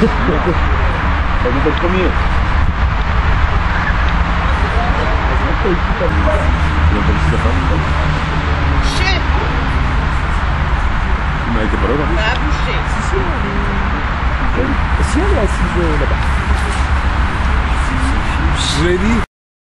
Ça vous fait le premier. Chef. Mais elle était pas là, non? Va boucher. Si, elle est assise là-bas. Je l'ai dit.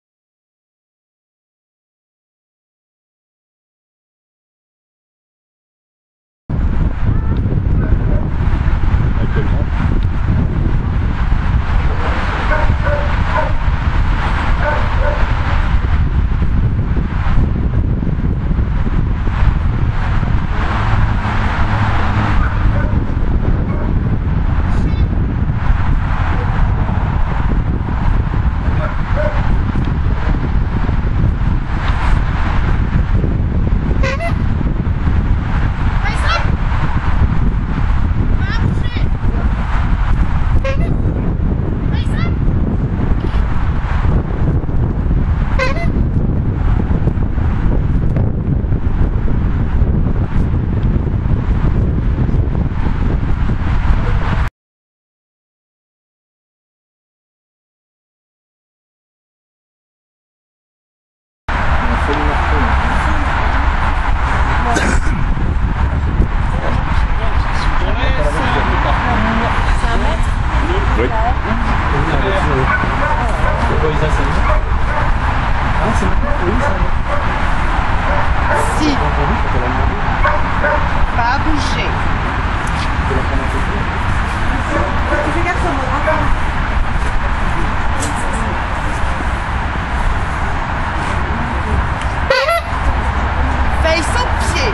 Oui. Si. Pas bouger. Fais gaffe à moi. Fais son pied.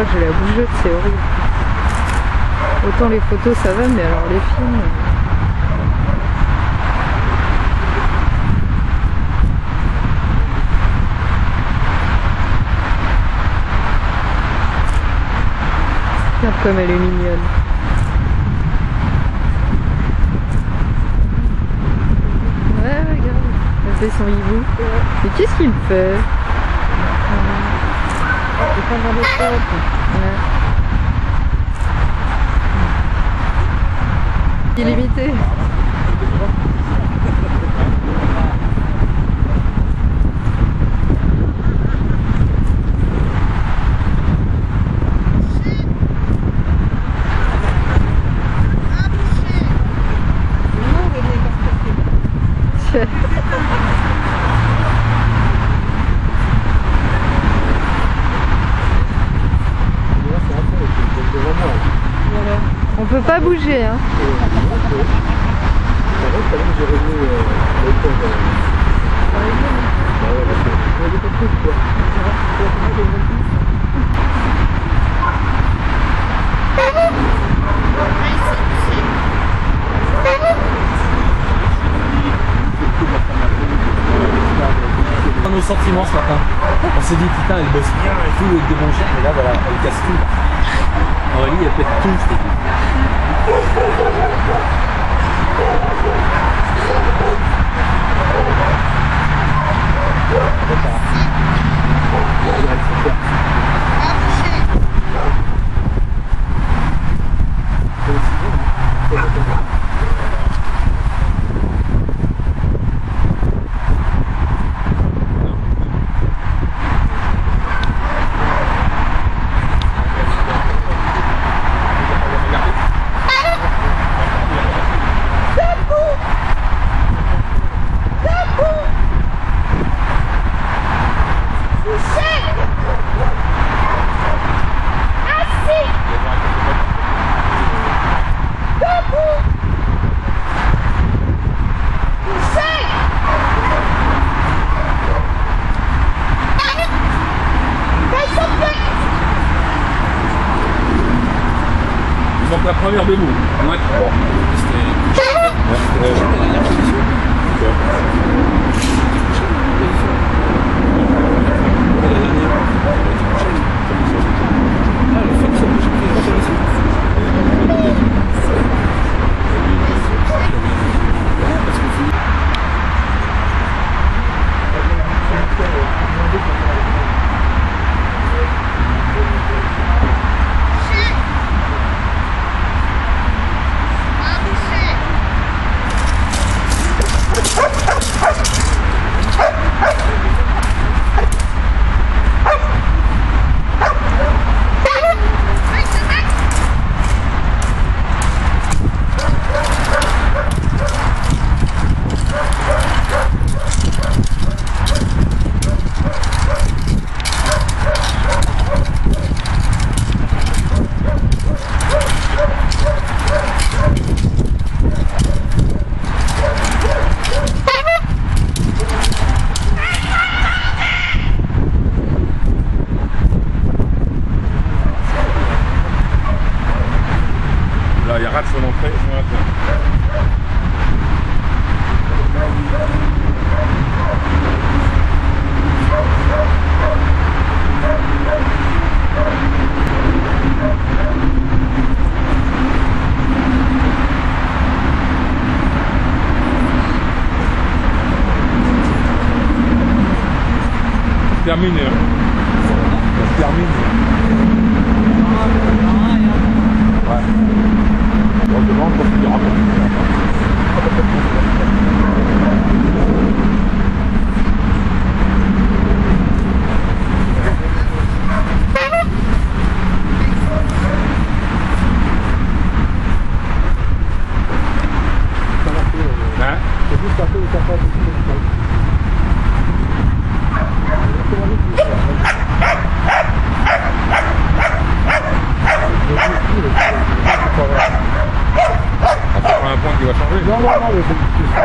j'ai la bougeotte, c'est horrible. Autant les photos ça va, mais alors les films... Regarde comme elle est mignonne. Ouais, regarde, elle fait son hibou. Mais qu'est-ce qu'il fait? Il fait dans les potes. Ouais. Illimité. On peut pas bouger, hein. Nos sentiments ce matin. On s'est dit putain elle bosse bien et tout avec des bons chiens, mais là voilà, elle casse tout. Aurélie elle pète tout, je t'ai dit. Donc la première debout. Ouais. Bon. Là, il rate son entrée. Terminé. Terminé. Ouais. On demande pour qu'il raconte. Hein? C'est juste un peu où t'as pas de un point qui va changer. Non, mais c'est pas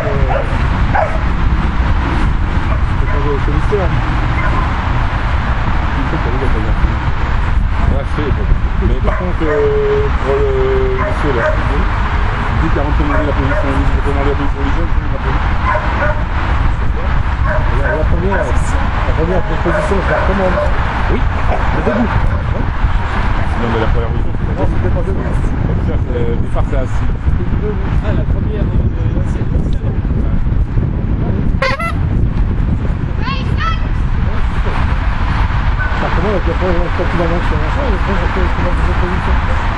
le solitaire. Il faut que Ouais, mais par contre, pour le monsieur là, dès qu'il a recommandé la position légère, il a la première position, je la recommande. Oui, mais debout. Non, mais la première position, c'était pas debout. Au départ, c'est assis. Ah, la première, Ça recommande avec la première, quand tu vas sur machin, et après, ça fait la deuxième position.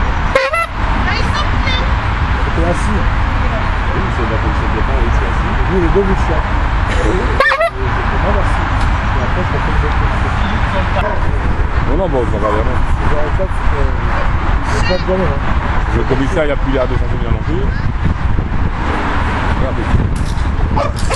C'était assis. Oui, c'est la position de départ, oui, c'est assis. Et lui, il est debout de chat. C'était pas assis. Et après, ça fait une autre position. Non, non, bon, je vais regarder avant. C'est pas de gamin, hein. Le commissaire, il n'a plus l'air de s'en souvenir non plus. Regardez.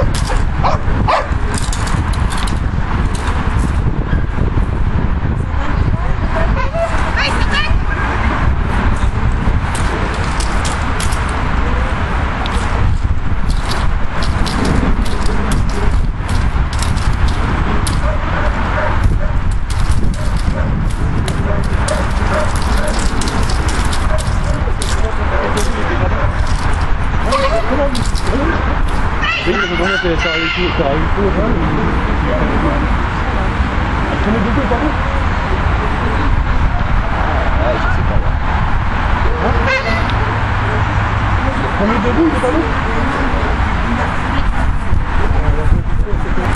Oui, mais c'est bien que ça arrive tout. Prenez debout, pardon. Ah, je sais pas. Prenez debout, pardon.